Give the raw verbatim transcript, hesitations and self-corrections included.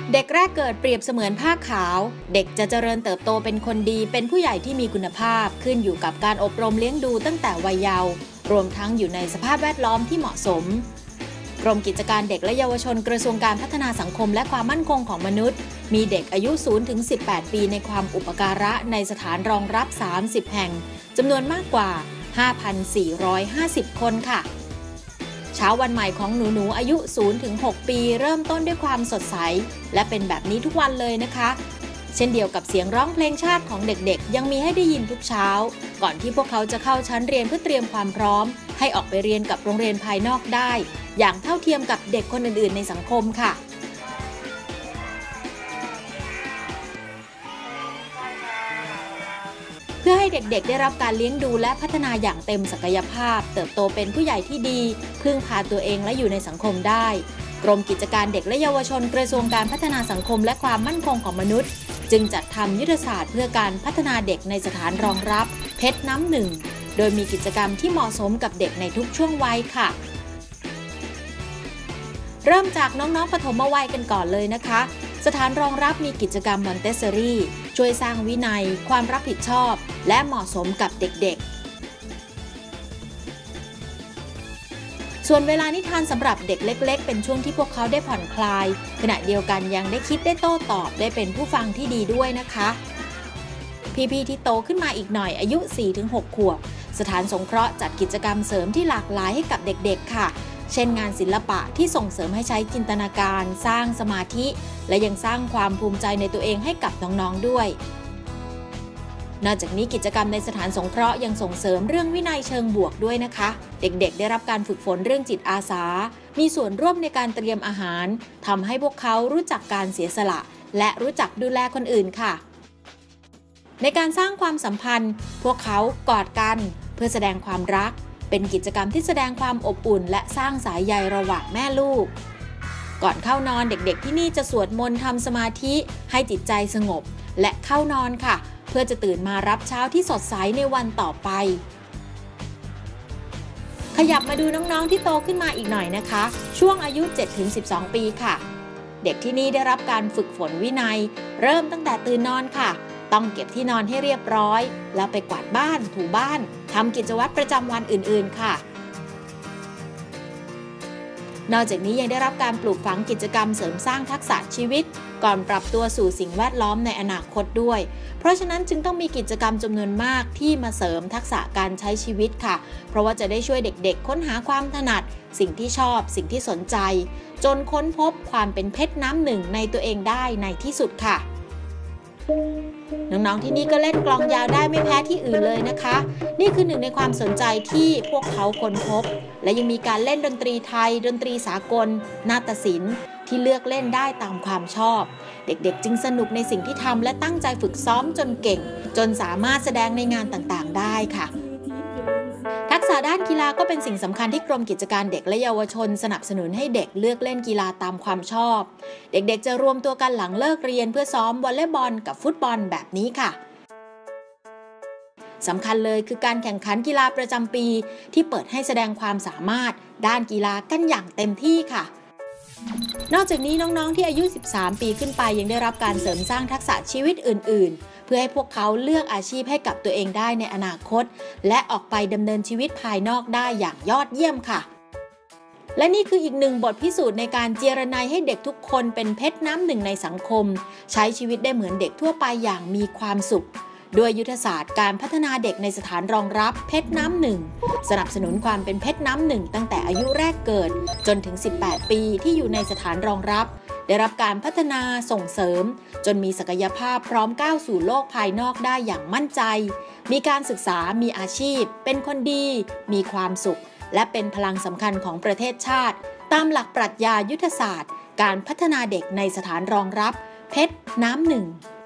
เด็กแรกเกิดเปรียบเสมือนผ้าขาวเด็กจะเจริญเติบโตเป็นคนดีเป็นผู้ใหญ่ที่มีคุณภาพขึ้นอยู่กับการอบรมเลี้ยงดูตั้งแต่วัยเยาว์รวมทั้งอยู่ในสภาพแวดล้อมที่เหมาะสมกรมกิจการเด็กและเยาวชนกระทรวงการพัฒนาสังคมและความมั่นคงของมนุษย์มีเด็กอายุ ศูนย์ถึงสิบแปด ปีในความอุปการะในสถานรองรับ สามสิบ แห่งจำนวนมากกว่า ห้าพันสี่ร้อยห้าสิบ คนค่ะเช้าวันใหม่ของหนูๆอายุ ศูนย์ถึงหก ปีเริ่มต้นด้วยความสดใสและเป็นแบบนี้ทุกวันเลยนะคะเช่นเดียวกับเสียงร้องเพลงชาติของเด็กๆยังมีให้ได้ยินทุกเช้าก่อนที่พวกเขาจะเข้าชั้นเรียนเพื่อเตรียมความพร้อมให้ออกไปเรียนกับโรงเรียนภายนอกได้อย่างเท่าเทียมกับเด็กคนอื่นๆในสังคมค่ะเพื่อให้เด็กๆได้รับการเลี้ยงดูและพัฒนาอย่างเต็มศักยภาพเติบโตเป็นผู้ใหญ่ที่ดีพึ่งพาตัวเองและอยู่ในสังคมได้กรมกิจการเด็กและเยาวชนกระทรวงการพัฒนาสังคมและความมั่นคงของมนุษย์จึงจัดทำยุทธศาสตร์เพื่อการพัฒนาเด็กในสถานรองรับเพชรน้ำหนึ่งโดยมีกิจกรรมที่เหมาะสมกับเด็กในทุกช่วงวัยค่ะเริ่มจากน้องๆปฐมวัยกันก่อนเลยนะคะสถานรองรับมีกิจกรรมมอนเตสซอรี่ช่วยสร้างวินัยความรับผิดชอบและเหมาะสมกับเด็กๆส่วนเวลานิทานสำหรับเด็กเล็กๆเป็นช่วงที่พวกเขาได้ผ่อนคลายขณะเดียวกันยังได้คิดได้โต้ตอบได้เป็นผู้ฟังที่ดีด้วยนะคะพี่ๆที่โตขึ้นมาอีกหน่อยอายุ สี่ถึงหก ขวบสถานสงเคราะห์จัดกิจกรรมเสริมที่หลากหลายให้กับเด็กๆค่ะเช่นงานศิลปะที่ส่งเสริมให้ใช้จินตนาการสร้างสมาธิและยังสร้างความภูมิใจในตัวเองให้กับน้องๆด้วยนอกจากนี้กิจกรรมในสถานสงเคราะห์ยังส่งเสริมเรื่องวินัยเชิงบวกด้วยนะคะเด็กๆได้รับการฝึกฝนเรื่องจิตอาสามีส่วนร่วมในการเตรียมอาหารทำให้พวกเขารู้จักการเสียสละและรู้จักดูแลคนอื่นค่ะในการสร้างความสัมพันธ์พวกเขากอดกันเพื่อแสดงความรักเป็นกิจกรรมที่แสดงความอบอุ่นและสร้างสายใยระหว่างแม่ลูกก่อนเข้านอนเด็กๆที่นี่จะสวดมนต์ทำสมาธิให้จิตใจสงบและเข้านอนค่ะเพื่อจะตื่นมารับเช้าที่สดใสในวันต่อไปขยับมาดูน้องๆที่โตขึ้นมาอีกหน่อยนะคะช่วงอายุ เจ็ดถึงสิบสอง ปีค่ะเด็กที่นี่ได้รับการฝึกฝนวินัยเริ่มตั้งแต่ตื่นนอนค่ะต้องเก็บที่นอนให้เรียบร้อยแล้วไปกวาดบ้านถูบ้านทำกิจวัตรประจำวันอื่นๆค่ะนอกจากนี้ยังได้รับการปลูกฝังกิจกรรมเสริมสร้างทักษะชีวิตก่อนปรับตัวสู่สิ่งแวดล้อมในอนาคตด้วยเพราะฉะนั้นจึงต้องมีกิจกรรมจำนวนมากที่มาเสริมทักษะการใช้ชีวิตค่ะเพราะว่าจะได้ช่วยเด็กๆค้นหาความถนัดสิ่งที่ชอบสิ่งที่สนใจจนค้นพบความเป็นเพชรน้ำหนึ่งในตัวเองได้ในที่สุดค่ะน้องๆที่นี่ก็เล่นกลองยาวได้ไม่แพ้ที่อื่นเลยนะคะนี่คือหนึ่งในความสนใจที่พวกเขาค้นพบและยังมีการเล่นดนตรีไทยดนตรีสากลนาฏศิลป์ที่เลือกเล่นได้ตามความชอบเด็กๆจึงสนุกในสิ่งที่ทำและตั้งใจฝึกซ้อมจนเก่งจนสามารถแสดงในงานต่างๆได้ค่ะทักษะด้านกีฬาก็เป็นสิ่งสำคัญที่กรมกิจการเด็กและเยาวชนสนับสนุนให้เด็กเลือกเล่นกีฬาตามความชอบเด็กๆจะรวมตัวกันหลังเลิกเรียนเพื่อซ้อมวอลเลย์บอลกับฟุตบอลแบบนี้ค่ะสำคัญเลยคือการแข่งขันกีฬาประจำปีที่เปิดให้แสดงความสามารถด้านกีฬากันอย่างเต็มที่ค่ะนอกจากนี้น้องๆที่อายุสิบสามปีขึ้นไปยังได้รับการเสริมสร้างทักษะชีวิตอื่นๆเพื่อให้พวกเขาเลือกอาชีพให้กับตัวเองได้ในอนาคตและออกไปดำเนินชีวิตภายนอกได้อย่างยอดเยี่ยมค่ะและนี่คืออีกหนึ่งบทพิสูจน์ในการเจรไนให้เด็กทุกคนเป็นเพชรน้ำหนึ่งในสังคมใช้ชีวิตได้เหมือนเด็กทั่วไปอย่างมีความสุขด้วยยุทธศาสตร์การพัฒนาเด็กในสถานรองรับเพชรน้ำหนึ่งสนับสนุนความเป็นเพชรน้ำหนึ่งตั้งแต่อายุแรกเกิดจนถึงสิบแปดปีที่อยู่ในสถานรองรับได้รับการพัฒนาส่งเสริมจนมีศักยภาพพร้อมก้าวสู่โลกภายนอกได้อย่างมั่นใจมีการศึกษามีอาชีพเป็นคนดีมีความสุขและเป็นพลังสำคัญของประเทศชาติตามหลักปรัชญายุทธศาสตร์การพัฒนาเด็กในสถานรองรับเพชรน้ำหนึ่ง